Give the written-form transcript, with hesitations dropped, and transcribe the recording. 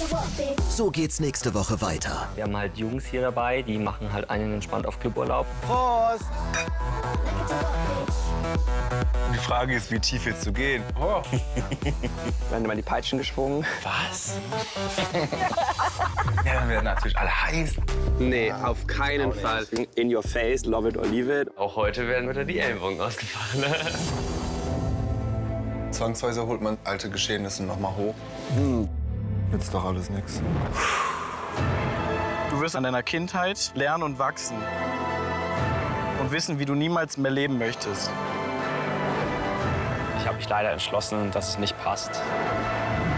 So geht's nächste Woche weiter. Wir haben halt Jungs hier dabei, die machen halt einen entspannt auf Cluburlaub. Prost! Die Frage ist, wie tief willst du gehen? Oh. Werden immer die Peitschen geschwungen. Was? Ja, dann werden natürlich alle heiß. Nee, auf keinen Fall. In your face, love it or leave it. Auch heute werden wieder die Ellenbogen ausgefahren. Ne? Zwangsweise holt man alte Geschehnisse noch mal hoch. Jetzt doch alles nix. Du wirst an deiner Kindheit lernen und wachsen. Und wissen, wie du niemals mehr leben möchtest. Ich habe mich leider entschlossen, dass es nicht passt.